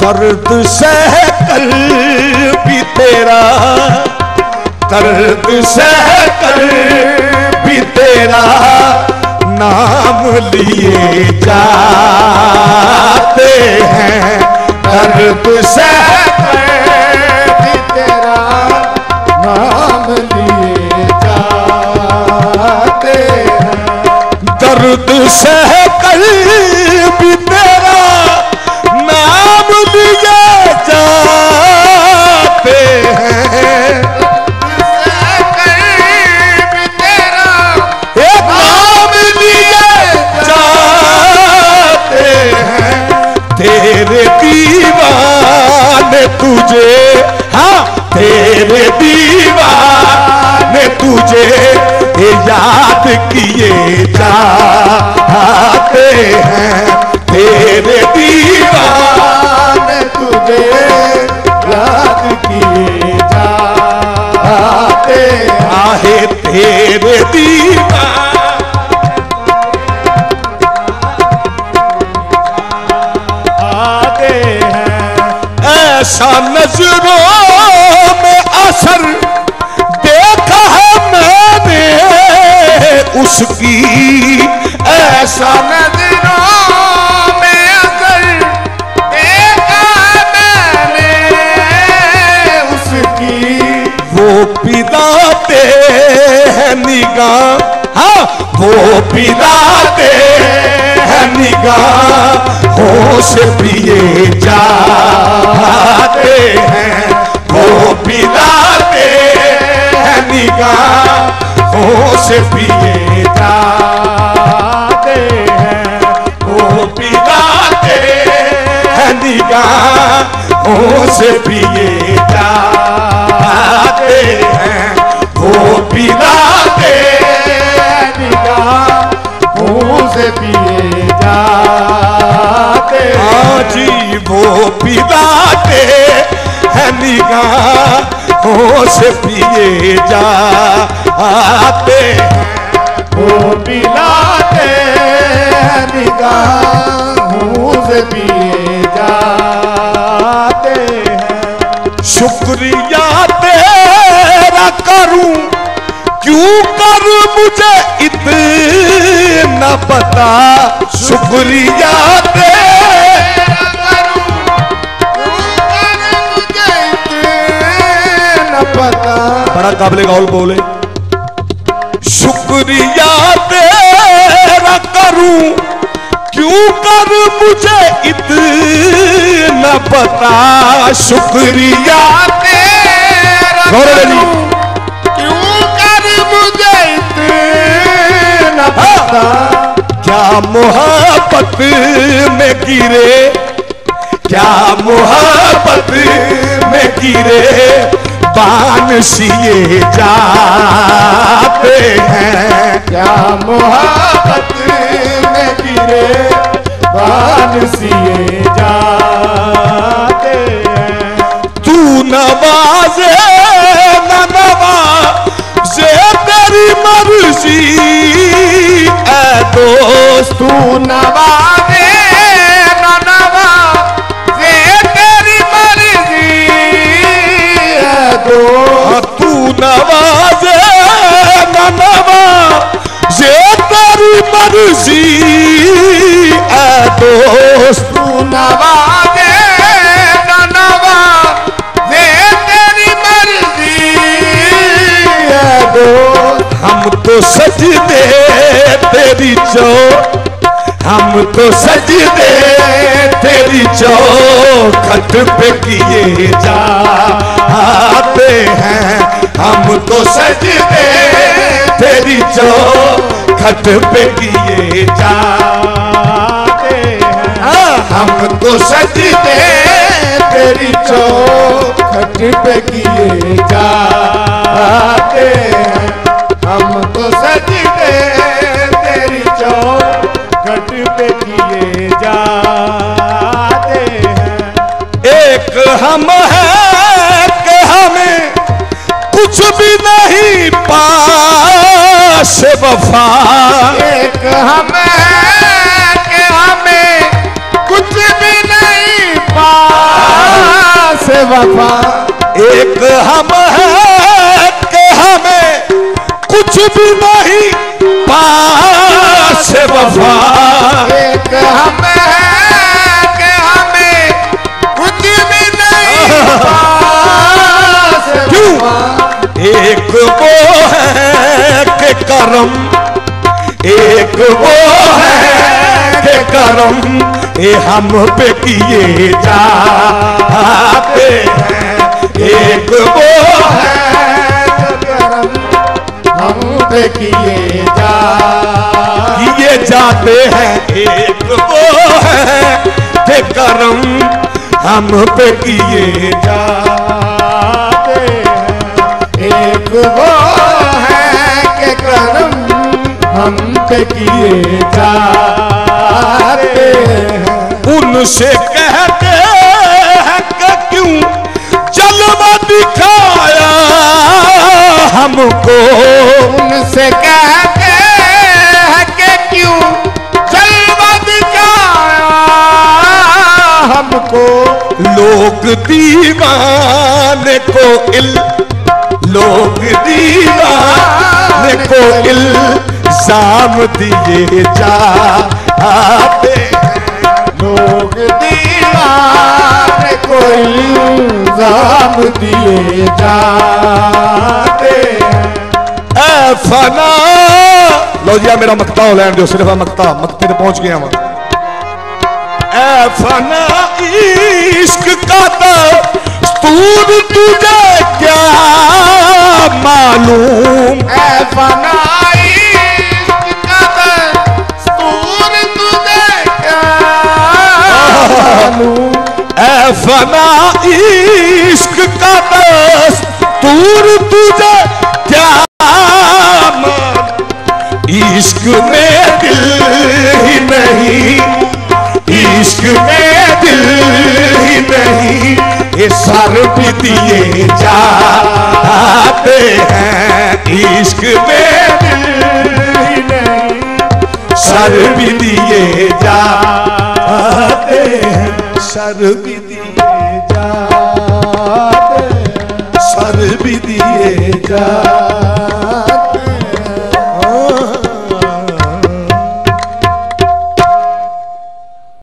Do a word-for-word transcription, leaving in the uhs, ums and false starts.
दर्द सह कर भी तेरा, दर्द सह कर भी तेरा नाम लिए जाते हैं। दर्द सह कर भी तेरा नाम लिए जाते हैं। दर्द सह कर भी तेरा नाम लिए जाते हैं। तेरे दीवाने तुझे, हाँ तेरे दीवाने तुझे याद किए जाते हैं। तेरे दीवाने तुझे याद किए जाते हैं। तेरे दीवाने ऐसा नजरों में असर देखा है मैंने उसकी, ऐसा नजरों में असर देखा है मैंने उसकी। वो पिलाते हैं निगाह, हाँ वो पिलाते हैं निगाहों से पिए जाते हैं। वो पिलाते हैं निगाहों से पिए जाते हैं। वो पिलाते हैं निगाहों से पिए जाते हैं। वो पिलाते हैं निगाहों से पिए जाते हैं जी। वो पिलाते हैं निगाहों से पिए जाते हैं। वो पिलाते हैं निगाहों से पिए जाते हैं। शुक्रिया तेरा करूं क्यों कर मुझे इतना पता। शुक्रिया तेरा करूं क्यों कर मुझे इतना पता। बड़ा काबिल कौल बोले। शुक्रिया तेरा करूं क्यों कर मुझे इतना पता। शुक्रिया तेरा करूं क्यों कर मुझे इतना पता। क्या मोहब्बत में गिरे, क्या मोहब्बत में गिरे बान सिए जाते हैं। क्या मोहब्बत में गिरे बान सिए जाते हैं। तू नवाजे न नवाजे तेरी मर्जी ऐ दोस्त। तू नवाजे न नवाजे तेरी मर्जी ऐ दोस्त। तू नवाजे न नवाजे तेरी मर्जी ऐ दोस्त। तू नवाजे न नवाजे तेरी मर्जी ऐ दोस्त। हम तो सजदे तेरी चो, हम तो सजदे तेरी चौखट पे किए जाते हैं। हम तो सजदे तेरी चौखट पे किए जाते हैं। हम तो सजदे तेरी चौखट पे किए जाते हैं। हम तो सजदे तेरी चौखट पे किए जाते हैं। एक हम हैं कि हमें कुछ भी नहीं पास वफा। एक हम हैं कि हमें कुछ भी नहीं पास वफा। एक हम हैं कि हमें कुछ भी नहीं पास वफा। एक हम हैं कि हमें कुछ भी नहीं पास वफा। एक वो है कि करम, एक वो है कि करम ये हम पे किए जाते हैं। एक वो है कि करम हम पे किए जा किए जाते हैं। एक वो है कि करम हम पे किए जाते हैं। एक वो है कि करम हम पे किए जाते हैं। उनसे कहते हैं कि क्यों जलवा दिखाया हमको। उनसे कहते हैं कि क्यों जलवा दिखाया हमको। लोग दीवाने को इल लोग दीवाने को इल्जाम दिए जाते हैं। लोग दीवाने को इल्जाम दिए जाते हैं। ऐ फना लो जी मेरा मकता लैंड दो सिर्फ मकता मकते पे पहुंच गया वहां। ऐ फना इश्क का दस्तूर तुझे क्या मालूम। ऐ फना इश्क का दस्तूर तुझे क्या मालूम। ऐ फना इश्क का दस्तूर तुझे क्या मालूम। इश्क में दिल ही नहीं, इश्क में दिल ही नहीं ये सर भी दिए जाते हैं। इश्क में दिल ही नहीं सर भी दिए जाते हैं। सर भी दिए जाते हैं। सर भी दिए जाते